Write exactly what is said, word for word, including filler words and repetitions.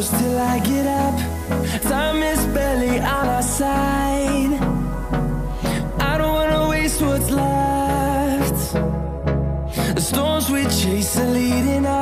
close till I get up. Time is barely on our side. I don't wanna waste what's left. The storms we chase are leading us.